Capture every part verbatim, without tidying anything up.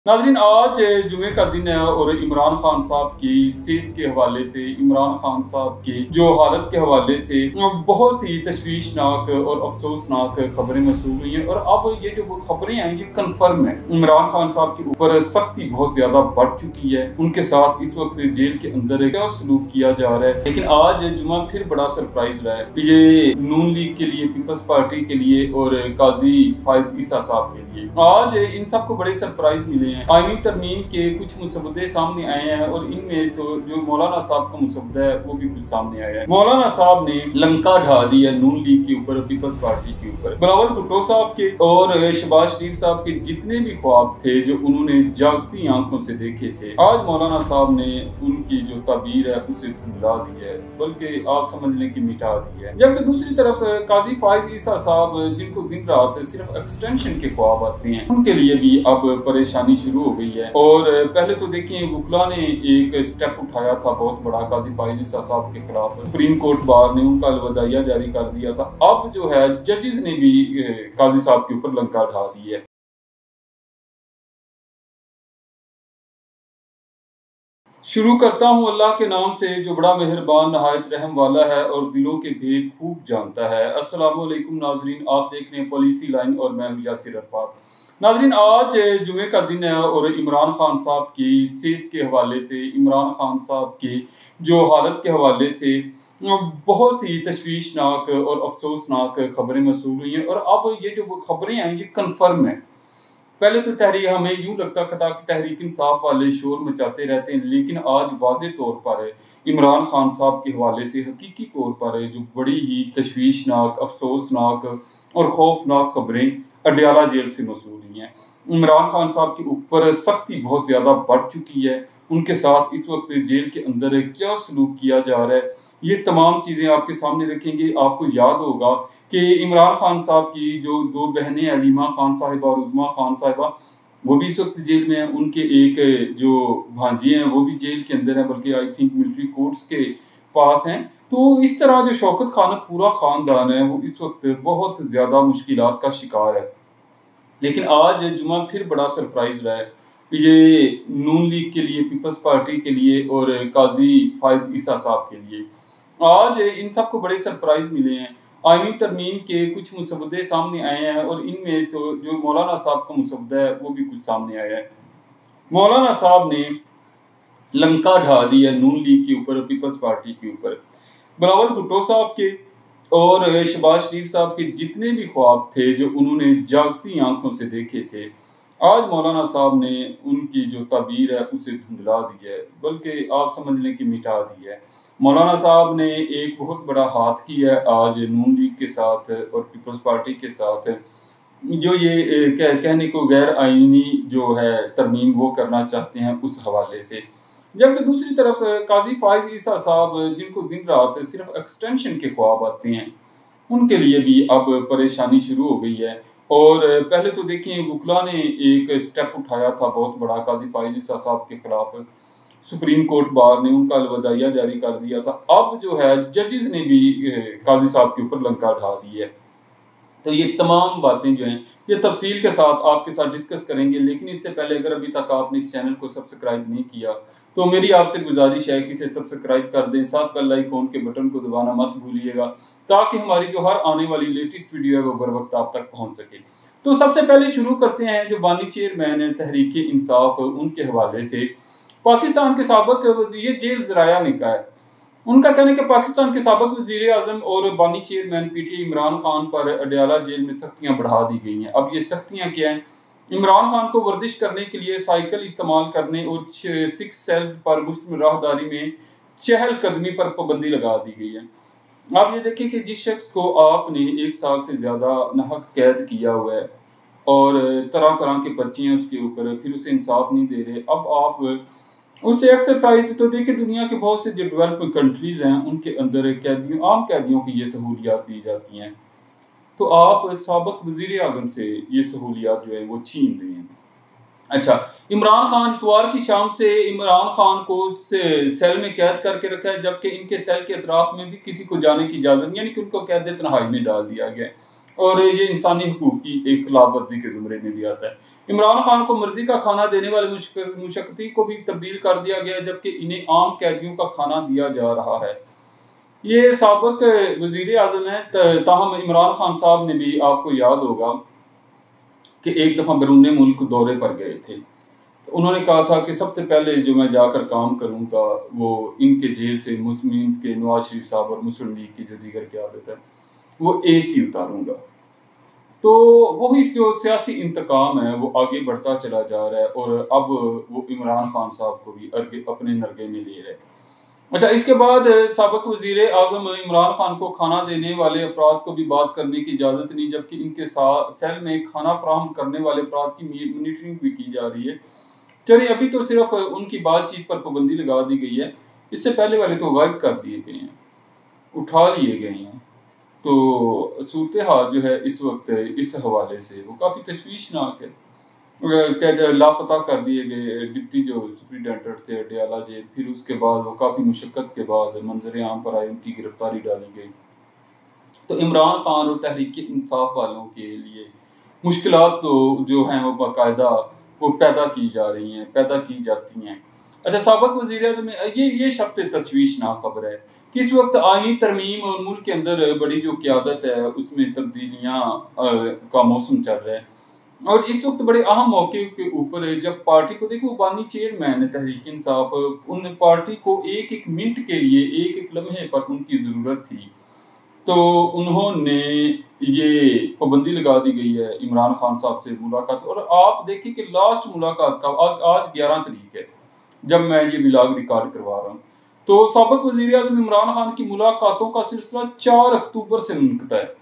नाज़रीन, आज जुमे का दिन है और इमरान खान साहब की सेहत के हवाले से, इमरान खान साहब की जो हालत के हवाले से बहुत ही तशवीशनाक और अफसोसनाक खबरें मसूल हुई हैं। और अब ये जो खबरें हैं ये कन्फर्म है, इमरान खान साहब के ऊपर सख्ती बहुत ज्यादा बढ़ चुकी है। उनके साथ इस वक्त जेल के अंदर क्या सलूक किया जा रहा है। लेकिन आज जुमा फिर बड़ा सरप्राइज रहा है, ये नून लीग के लिए, पीपल्स पार्टी के लिए और काजी फायज ईसा साहब के लिए आज इन सबको बड़े सरप्राइज मिले। आईनी तरमीम के कुछ मुसवदे सामने आए हैं और इनमें से जो मौलाना साहब का मुसवदा है वो भी कुछ सामने आया है। मौलाना साहब ने लंका ढा दी है नून लीग के ऊपर, पीपल्स पार्टी के ऊपर। बिलावल भुट्टो साहब के और शहबाज शरीफ साहब के जितने भी ख्वाब थे जो उन्होंने जागती आंखों से देखे थे, आज मौलाना साहब ने उनकी जो ताबीर है उसे धुंधला दी है, बल्कि आप समझ लें कि मिटा दी है। जबकि दूसरी तरफ काजी फायज ईसा साहब, जिनको दिन रात सिर्फ एक्सटेंशन के ख्वाब आते हैं, उनके लिए भी अब परेशानी शुरू हो गई है। और पहले तो देखिए, वुकला ने एक स्टेप उठाया था बहुत बड़ा काजी फायज ईसा साहब के खिलाफ, सुप्रीम कोर्ट बार ने उनका अलविदाइया जारी कर दिया था। अब जो है जजेस ने भी काजी साहब के ऊपर लंका ढा दी है। शुरू करता हूँ अल्लाह के नाम से जो बड़ा मेहरबान नहायत रहम वाला है और दिलों के भेद खूब जानता है। अस्सलाम वालेकुम नाजरीन, आप देख रहे हैं पॉलिसी लाइन और मैं हूं यासिर अरफात। नाजरीन, आज जुमे का दिन है और इमरान खान साहब की सेहत के हवाले से, इमरान खान साहब की जो हालत के हवाले से बहुत ही तशवीशनाक और अफसोसनाक खबरें मसूल हुई हैं। और अब ये जो खबरें हैं ये कन्फर्म है। पहले तो तहरीक हमें यूं लगता था कि तहरीक इंसाफ वाले शोर मचाते रहते हैं, लेकिन आज वाज़े तौर पर इमरान खान साहब के हवाले से हकीकी तौर पर जो बड़ी ही तशवीशनाक, अफसोसनाक और खौफनाक खबरें अडयाला जेल से मसूल हुई हैं। इमरान खान साहब के ऊपर सख्ती बहुत ज़्यादा बढ़ चुकी है। उनके साथ इस वक्त जेल के अंदर क्या सलूक किया जा रहा है, ये तमाम चीज़ें आपके सामने रखेंगे। आपको याद होगा कि इमरान खान साहब की जो दो बहनें अलीमा खान साहिबा और उज़मा खान साहिबा, वो भी इस वक्त जेल में हैं। उनके एक जो भांजी हैं वो भी जेल के अंदर हैं, बल्कि आई थिंक मिलिट्री कोर्ट्स के पास हैं। तो इस तरह जो शौकत खान पूरा ख़ानदान है वो इस वक्त बहुत ज़्यादा मुश्किलात का शिकार है। लेकिन आज जुमा फिर बड़ा सरप्राइज रहा है, ये नून लीग के लिए, पीपल्स पार्टी के लिए और काजी फायज ईसा साहब के लिए आज इन सबको बड़े सरप्राइज मिले हैं। आईनी तरमीम के कुछ मुसवदे सामने आए हैं और इनमें से जो मौलाना साहब का मुसवदा है वो भी कुछ सामने आया है। मौलाना साहब ने लंका ढा दी है नून लीग के ऊपर, पीपल्स पार्टी के ऊपर। बिलावल भुट्टो साहब के और शहबाज शरीफ साहब के जितने भी ख्वाब थे जो उन्होंने जागती आंखों से देखे थे, आज मौलाना साहब ने उनकी जो ताबीर है उसे धुंधला दी है, बल्कि आप समझ लें कि मिटा दी है। मौलाना साहब ने एक बहुत बड़ा हाथ किया है आज नून लीग के साथ और पीपल्स पार्टी के साथ, जो ये कह, कहने को गैर आईनी जो है तरमीम वो करना चाहते हैं उस हवाले से। जबकि दूसरी तरफ काजी फायज ईसा साहब, जिनको दिन रात सिर्फ एक्सटेंशन के ख्वाब आते हैं, उनके लिए भी अब परेशानी शुरू हो गई है। और पहले तो देखिए, वुकला ने एक स्टेप उठाया था बहुत बड़ा काजी फायज ईसा साहब के खिलाफ, सुप्रीम कोर्ट बार ने उनका अलविदाइया जारी कर दिया था। अब जो है जजेस ने भी काजी साहब के ऊपर लंका ढा दी है। तो ये तमाम बातें जो हैं ये तफसील के साथ आपके साथ डिस्कस करेंगे। लेकिन इससे पहले अगर अभी तक आपने इस चैनल को सब्सक्राइब नहीं किया तो मेरी आपसे गुजारिश है कि इसे सब्सक्राइब कर दें, साथ बेल आइकॉन के बटन को दबाना मत भूलिएगा, ताकि हमारी जो हर आने वाली लेटेस्ट वीडियो है वो बर वक्त आप तक पहुंच सके। तो सबसे पहले शुरू करते हैं जो बानी चेयरमैन है तहरीक इंसाफ, उनके हवाले से। पाकिस्तान के साबिक वज़ीर जेल ज़राया ने कहा है, उनका कहना है कि पाकिस्तान के साबिक वज़ीर आज़म और बानी चेयरमैन पीटीआई इमरान खान पर अडयाला जेल में सख्तियाँ बढ़ा दी गई हैं। अब ये सख्तियाँ क्या हैं? इमरान खान को वर्जिश करने के लिए साइकिल इस्तेमाल करने और सिक्स सेल्स पर मुश्तमिल राहदारी में चहल कदमी पर पाबंदी लगा दी गई है। आप ये देखिए कि जिस शख्स को आपने एक साल से ज़्यादा नाहक कैद किया हुआ है और तरह तरह के पर्चे हैं उसके ऊपर, फिर उसे इंसाफ नहीं दे रहे, अब आप उसे एक्सरसाइज, तो देखिए दुनिया के बहुत से जो डेवलप कंट्रीज़ हैं उनके अंदर कैदियों, आम कैदियों की ये सहूलियात दी जाती हैं, तो आप साबिक वज़ीर आज़म से ये सहूलियात जो है वो छीन रहे हैं। अच्छा, इमरान खान इतवार की शाम से इमरान खान को से सेल में कैद करके रखा है, जबकि इनके सेल के अतराफ में भी किसी को जाने की इजाज़त नहीं, यानी कि उनको कैद तन्हाई में डाल दिया गया है। और ये इंसानी हकूक़ की एक खिलाफ वर्जी के ज़ुमरे में भी आता है। इमरान खान को मर्जी का खाना देने वाले मुशक्कती को भी तब्दील कर दिया गया, जबकि इन्हें आम कैदियों का खाना दिया जा रहा है। ये साबिक वज़ीर आज़म है, ताहम इमरान खान साहब ने भी, आपको याद होगा कि एक दफ़ा बैरून मुल्क दौरे पर गए थे, तो उन्होंने कहा था कि सबसे पहले जो मैं जाकर काम करूँगा वो इनके जेल से मुस्लिम के नवाज शरीफ साहब और मुस्लिम लीग की जो दीगर क़यादत है वो ए सी उतारूँगा। तो वही जो सियासी इंतकाम है वो आगे बढ़ता चला जा रहा है और अब वो इमरान खान साहब को भी अर्गे अपने नरगे में ले रहे हैं। अच्छा, इसके बाद साबिक वज़ीर आज़म इमरान खान को खाना देने वाले अफराद को भी बात करने की इजाज़त नहीं, जबकि इनके साथ सेल में खाना फराहम करने वाले अफराद की मॉनिटरिंग भी की जा रही है। चलिए, अभी तो सिर्फ उनकी बातचीत पर पाबंदी लगा दी गई है, इससे पहले वाले तो गायब कर दिए गए हैं, उठा लिए गए हैं। तो सूरत हाल जो है इस वक्त इस हवाले से वो काफ़ी तशवीशनाक है। लापता कर दिए गए डिप्टी जो सुप्रिटेंडेंट थे अडयाला जेल, फिर उसके बाद वो काफ़ी मुशक्क़त के बाद मंजर आम पर आए, उनकी गिरफ्तारी डाली गई। तो इमरान खान और तहरीक इंसाफ वालों के लिए मुश्किलात तो जो हैं वो बाकायदा वो पैदा की जा रही हैं, पैदा की जाती हैं। अच्छा, साबिक वज़ीर आज़म ये ये सबसे तशवीशनाक खबर है कि इस वक्त आईनी तरमीम और मुल्क के अंदर बड़ी जो क़यादत है उसमें तब्दीलियाँ का मौसम चल रहा है और इस वक्त बड़े अहम मौके के ऊपर जब पार्टी को देखो, बानी चेयरमैन तहरीक इंसाफ, उन पार्टी को एक एक मिनट के लिए, एक एक लम्हे पर उनकी ज़रूरत थी, तो उन्होंने ये पाबंदी लगा दी गई है इमरान खान साहब से मुलाकात। और आप देखिए कि लास्ट मुलाकात का आज ग्यारह तारीख है जब मैं ये व्लॉग रिकॉर्ड करवा रहा हूँ, तो साबिक वज़ीर आज़म इमरान खान की मुलाकातों का सिलसिला चार अक्टूबर से मुनक़ता है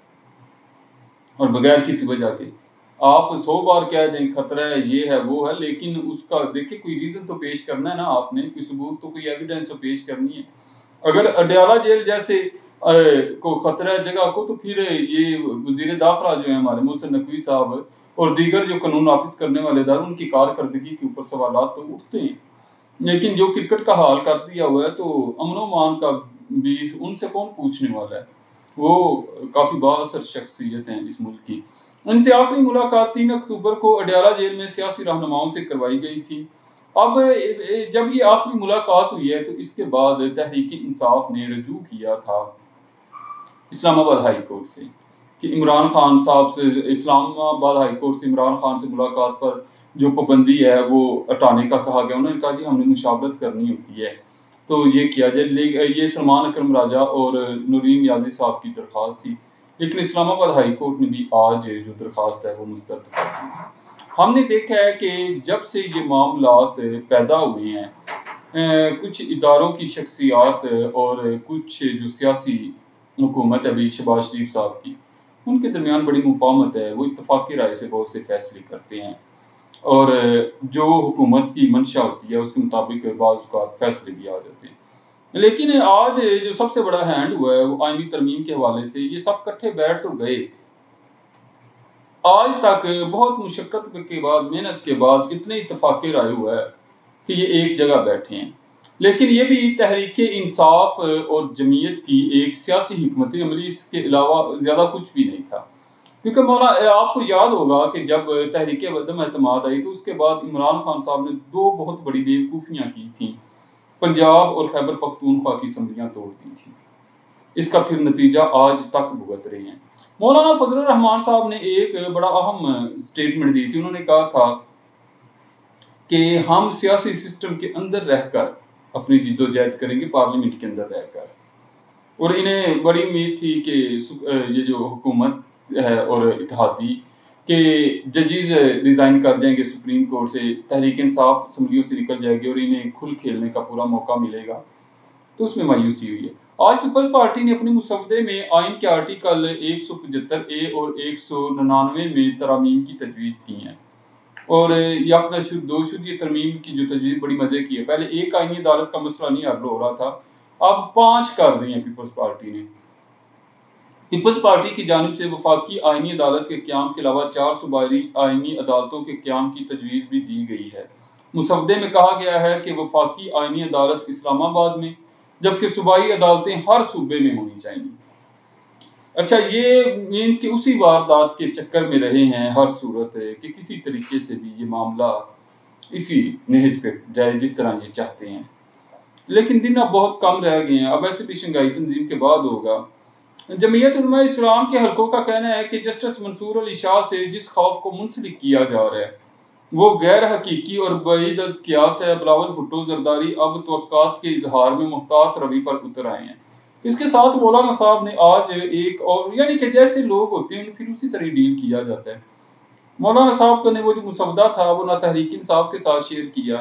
और बगैर किसी वजह के। आप सौ बार कह दें खतरा है, ये है, वो है, लेकिन उसका देखिए कोई रीज़न तो पेश करना है ना, आपने कोई सबूत तो, कोई एविडेंस तो पेश करनी है। अगर अडयाला जेल जैसे आ, को ख़तरा है जगह को, तो फिर ये वज़ीर दाखिला जो है हमारे मोहसिन नकवी साहब और दीगर जो कानून नाफिज करने वाले इदारे, उनकी कारकर्दगी के ऊपर सवालात तो उठते हैं। लेकिन जो क्रिकेट का हाल कर दिया हुआ है, तो अमनो मान का भी उनसे कौन पूछने वाला है, वो काफ़ी बाअसर शख्सियत हैं इस मुल्क की। उनसे आखिरी मुलाकात तीन अक्टूबर को अडयाला जेल में सियासी रहनुमाओं से करवाई गई थी। अब जब ये आखिरी मुलाकात हुई है तो इसके बाद तहरीक इंसाफ ने रजू किया था इस्लामाबाद हाई कोर्ट से कि इमरान खान साहब से, इस्लामाबाद हाई कोर्ट से इमरान खान से मुलाकात पर जो पाबंदी है वो हटाने का कहा गया। उन्होंने कहा जी हमने मुशावरत करनी होती है तो ये किया जाए। ये सलमान अकरम राजा और नूरीन नियाज़ी साहब की दरख्वास्त थी, लेकिन इस्लामाबाद हाई कोर्ट ने भी आज जो दरख्वास्त है वो मुस्तरद कर दी। हमने देखा है कि जब से ये मामलात पैदा हुए हैं, कुछ इदारों की शख्सियात और कुछ जो सियासी हुकूमत है अभी शहबाज शरीफ साहब की, उनके दरमियान बड़ी मुफाहमत है। वो इत्तफाक़ी राय से बहुत से फैसले करते हैं और जो हुकूमत की मंशा होती है उसके मुताबिक बाज़ औक़ात फैसले भी आ जाते हैं। लेकिन आज जो सबसे बड़ा हैंड हुआ है वो आईनी तरमीम के हवाले से, ये सब इकट्ठे बैठ तो गए, आज तक बहुत मुशक्क़त के बाद, मेहनत के बाद इतने इत्तफाक़ी राय हुआ है कि ये एक जगह बैठे हैं। लेकिन ये भी तहरीक इंसाफ और जमीयत की एक सियासी हिकमत अमली, इसके अलावा ज़्यादा कुछ भी नहीं था। क्योंकि मौला आपको याद होगा कि जब तहरीक अदम एतमाद आई तो उसके बाद इमरान खान साहब ने दो बहुत बड़ी बेवकूफ़ियाँ की थी, पंजाब और खैबर पख्तूनख्वा की असम्बलियाँ तोड़ दी थी। इसका फिर नतीजा आज तक भुगत रहे हैं। मौलाना फजलुर रहमान साहब ने एक बड़ा अहम स्टेटमेंट दी थी। उन्होंने कहा था कि हम सियासी सिस्टम के अंदर रहकर अपनी जिद्दोजहद करेंगे, पार्लियामेंट के अंदर रहकर, और इन्हें बड़ी उम्मीद थी कि ये जो हुकूमत है और इत्तेहादी के जजेस रिज़ाइन कर जाएंगे सुप्रीम कोर्ट से, तहरीक इंसाफ असम्बलियों से निकल जाएगी और इन्हें खुल खेलने का पूरा मौका मिलेगा, तो उसमें मायूसी हुई है। आज पीपल्स पार्टी ने अपने मुसवदे में आइन के आर्टिकल एक सौ पचहत्तर ए और एक सौ निन्यानवे में तरमीम की तजवीज़ की हैं और यकनशुद दो शुद ये तरमीम की जो तजवीज़ बड़ी मज़े की है। पहले एक आइनी अदालत का मसला नहीं हल हो रहा था, अब पाँच कर दी हैं पीपल्स पार्टी ने। पीपल्स पार्टी की जानिब से वफाकी आइनी अदालत के क़याम के अलावा चार सूबाई आइनी अदालतों के क़याम की तजवीज़ भी दी गई है। मुसवदे में कहा गया है कि वफाकी आइनी अदालत इस्लामाबाद में, जबकि सूबाई अदालतें हर सूबे में होनी चाहिए। अच्छा, ये मीन्स कि उसी वारदात के चक्कर में रहे हैं हर सूरत है कि किसी तरीके से भी ये मामला इसी नहज पे जाए जिस तरह ये चाहते हैं। लेकिन दिन अब बहुत कम रह गए हैं, अब ऐसे भी शंघाई तंजीम के बाद होगा। जमीयत उलमा इस्लाम के हलकों का कहना है कि जस्टिस मंसूर अली शाह से जिस खौफ को मुंसलिक किया जा रहा है वो गैर हकीकी और बईद अज कियास है। बिलावल भुट्टो जरदारी अब तवक्कात के इजहार में मुहतात रवि पर उतर आए हैं। इसके साथ मौलाना साहब ने आज एक और यानी कि जैसे लोग होते हैं फिर उसी तरह डील किया जाता है। मौलाना साहब का ने वो जो मुसवदा था वो ना तहरीक इंसाफ के साथ शेयर किया।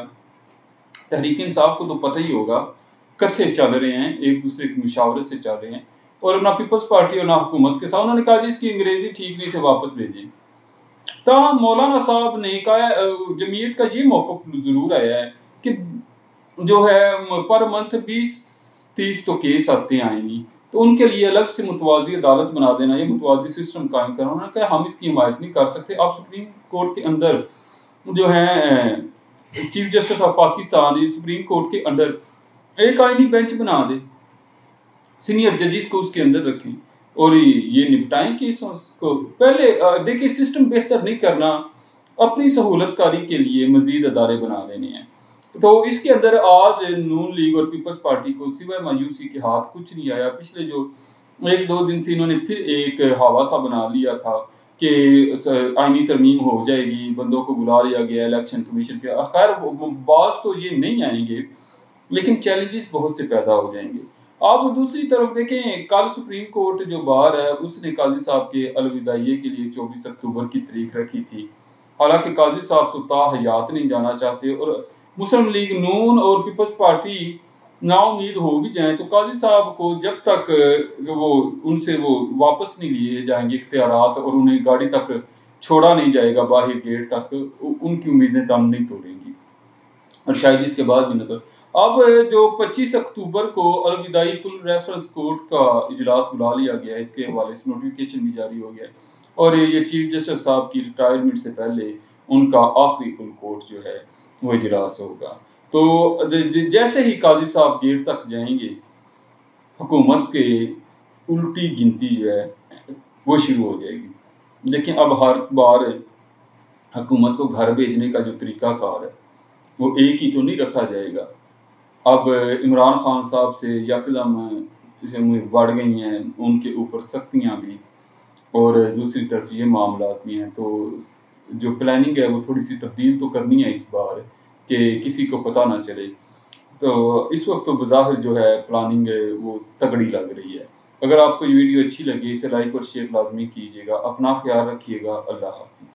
तहरीक इंसाफ को तो पता ही होगा कथे चल रहे हैं, एक दूसरे की मुशावरत से चल रहे हैं, और ना पीपल्स पार्टी और ना हुकूमत के साथ। उन्होंने कहा जी इसकी अंग्रेजी ठीक नहीं से वापस भेजें। ताहम मौलाना साहब ने कहा जमीयत का ये मौक़िफ़ ज़रूर आया है कि जो है पर मंथ बीस तीस तो केस आते आएंगी तो उनके लिए अलग से मुतवाज़ी अदालत बना देना, ये मुतवाज़ी सिस्टम कायम करना। उन्होंने कहा हम इसकी हिमायत नहीं कर सकते। आप सुप्रीम कोर्ट के अंदर जो है chief justice of Pakistan supreme court के अंदर एक आईनी बेंच बना दे, सीनियर जजेस को उसके अंदर रखें और ये निपटाएं केसों को। पहले देखिए सिस्टम बेहतर नहीं करना, अपनी सहूलतकारी के लिए मजीद अदारे बना देने हैं। तो इसके अंदर आज नून लीग और पीपल्स पार्टी को सिवाय मायूसी के हाथ कुछ नहीं आया। पिछले जो एक दो दिन से इन्होंने फिर एक हवा सा बना लिया था कि आईनी तरमीम हो जाएगी, बंदों को बुला लिया गया इलेक्शन कमीशन के। खैर बात तो ये नहीं आएंगे लेकिन चैलेंजेस बहुत से पैदा हो जाएंगे। आप दूसरी तरफ देखें, कल सुप्रीम कोर्ट जो बार है उसने काजी साहब के अलविदाइये के लिए चौबीस अक्टूबर की तारीख रखी थी। हालांकि काजी साहब तो ताहयात नहीं जाना चाहते और मुस्लिम लीग नून और पीपल्स पार्टी नाउमीद हो भी जाएं तो काजी साहब को जब तक वो उनसे वो वापस नहीं लिए जाएंगे इख्तियारात और उन्हें गाड़ी तक छोड़ा नहीं जाएगा बाहर गेट तक, उनकी उम्मीदें दम नहीं तोड़ेंगी और शायद इसके बाद भी नजर। अब जो पच्चीस अक्टूबर को अलविदाई फुल रेफरेंस कोर्ट का इजलास बुला लिया गया, इसके हवाले से नोटिफिकेशन भी जारी हो गया और ये चीफ जस्टिस साहब की रिटायरमेंट से पहले उनका आखिरी फुल कोर्ट जो है वो इजलास होगा। तो जैसे ही काजी साहब गेट तक जाएंगे हुकूमत के उल्टी गिनती जो है वो शुरू हो जाएगी। लेकिन अब हर बार हुकूमत को घर भेजने का जो तरीकाकार है वो एक ही तो नहीं रखा जाएगा। अब इमरान खान साहब से यकदम बढ़ गई हैं उनके ऊपर सख्तियाँ भी और दूसरी तरफ ये मामला भी हैं। तो जो प्लानिंग है वो थोड़ी सी तब्दील तो करनी है इस बार कि किसी को पता ना चले। तो इस वक्त तो बज़ाहिर जो है प्लानिंग है वो तगड़ी लग रही है। अगर आपको ये वीडियो अच्छी लगी इसे लाइक और शेयर लाजमी कीजिएगा। अपना ख्याल रखिएगा। अल्लाह हाफ़िज़।